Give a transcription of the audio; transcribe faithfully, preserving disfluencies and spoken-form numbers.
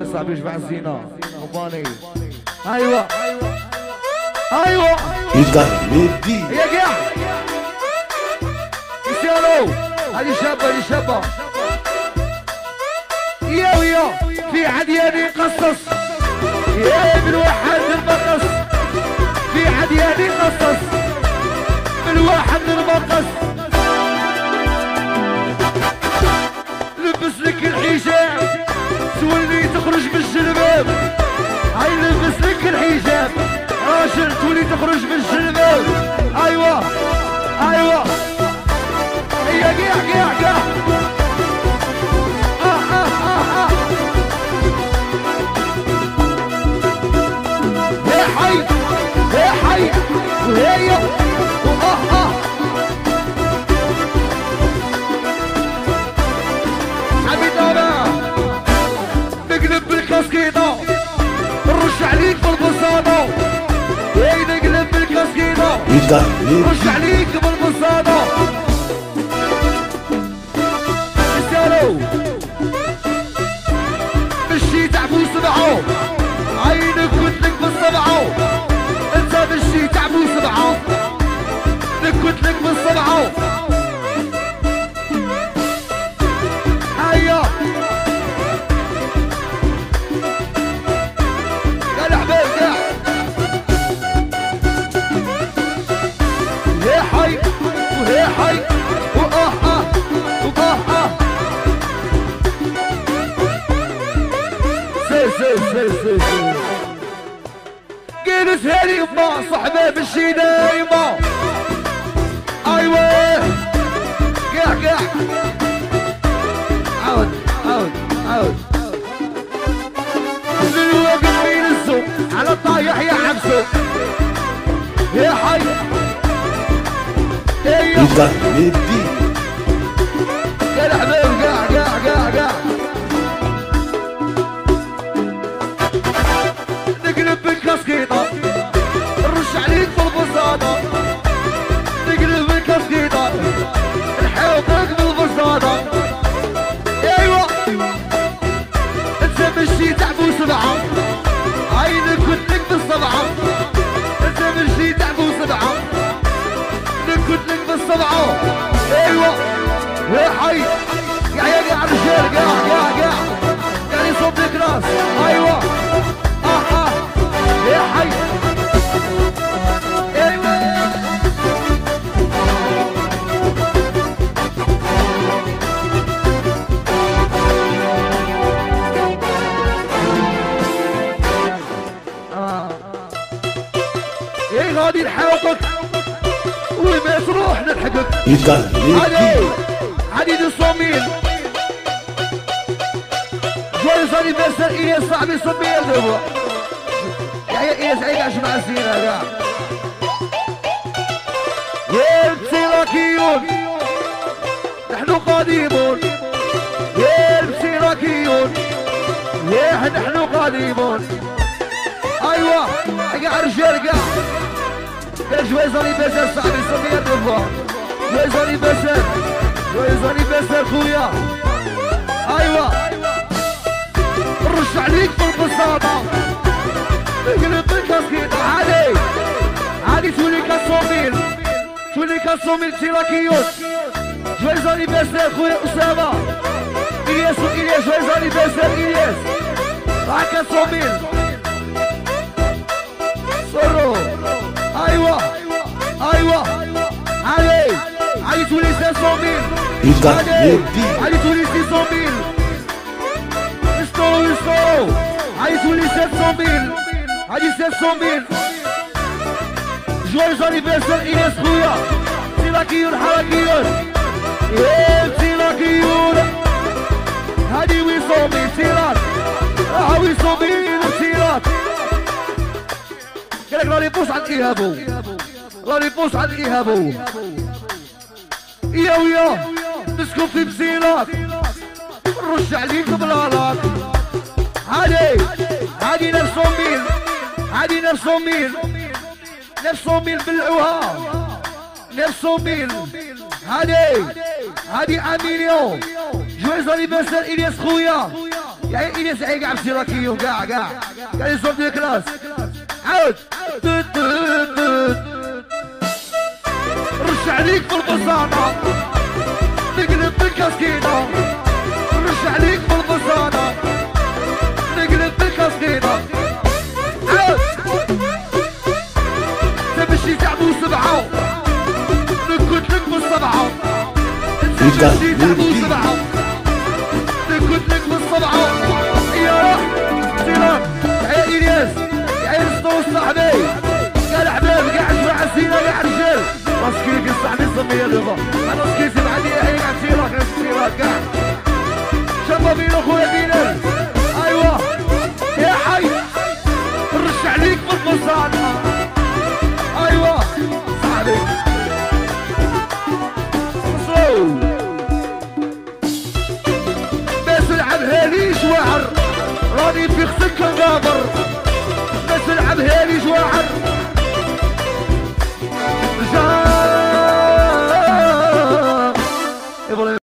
صاحبي جمع الزينة رباني. ايوا ايوا يقدر يدي يا كاع يسالو هذه شابة هذه شابة يا ويا في عدياني قصص يا ابن واحد المقص في عدياني قصص من واحد المقص لبس لك الحجاب تولي تخرج بالجلباب هاي لبس لك الحجاب راجل تولي تخرج بالجلباب ايوا ايوا هي قيع قيع قيع آه آه آه آه. يا حي يا حي وهي وآه آه حبيت انا نقلب بالكاسكيطة نرش عليك بالبساطة اي نقلب بالكاسكيطة نرش عليك بالبساطة يسالو مشي تعبو سبعو عينك كتلك بالسبعو انت مشي تعبو سبعو نكتلك بالسبعو هيا يا الحبيب كاع يا حي وهي حي واه اه واه اه سي سي سي سي سي جلس هالي يما صحبه بالشي دايما ايوه كاع كاع عاود عاود عاود الواقف بين السوق على الطايح يا عبسو يا حي يقدر يدي يا الحبيب قاع قاع قاع قاع نقلب بالكاسكيطة نرش عليك بالبساطة نقلب بالكاسكيطة نحوطك بالبساطة ايوا انت مشي تعبو سبعة عينك كتلك بالسبعة انت مشي تعبو سبعة نكتلك بالسبعة ايوا يا حي يا يا قاع رجال قاع قاع قاع يعني صوت الكراس ايوا اه اه يا حي ايوا ايه غادي نحاوطك وما تروح نلحقك يقدر هادي يدي هادي دو صوميل جويز انيفرسير إلياس صاحبي صوميل دابا يا إلياس عيق عشان مع الزينة كاع يا التراكيون نحن قادمون يا التراكيون يا نحن قادمون ايوا كاع رجال كاع يا جويز انيفرسير صاحبي صوميل دابا جويز انيفرسير جويز انيفرسير خويا ايوا نرش عليك بالبساطة نقلب بالكاسكيطة عادي عادي تولي كاسوميل تولي كاسوميل تيراكيوت جويز انيفرسير خويا أسامة إلياس وإلياس جويز انيفرسير إلياس راه كاسوميل سرو ايوا ايوا عادي عادي تولي سيسوميل يقدر يدي عادي تولي سيسوميل يسطرو يسطرو عادي تولي سيسوميل عادي سيسوميل جويز انيفرسير إلياس خويا تيراكيون حراكيون يا تيراكيون هادي ويصوميل تيرات ها ويصوميل تيرات قالك راني بوس عن إيهابو راني بوس عن إيهابو يا ويا نسكن في بزينات نرش عليك بلالات هادي هادي نفسو ميل هادي نفسو ميل نفسو ميل بالعوها نفسو ميل هادي هادي اميليون جويز انيفرسير إلياس خويا يا إلياس عيق عم سيراكيو كاع كاع قاعد يصوب ديال كلاس عاود توت توت توت رش عليك في البصانة نقلب بالكاسكينة رش عليك في البصانة نقلب بالكاسكينة عاود تمشي تعبو سبعة نكت لك بالسبعة تمشي تعبو سبعة نكت لك بالسبعة يا سيران يا إلياس يا إلياس صاحبي قال حباب كاع عشرة عسيرة كاع رجال راسكي كنصاحبي سمية الرضا انا راسكي سمع لي هي عسيرة كاع عسيرة كاع شبابين اخويا بلال ايوا يا حي نرش عليك في البصانة ايوا صاحبي صو باش نلعبها ليش واعر راني في خصك كنغابر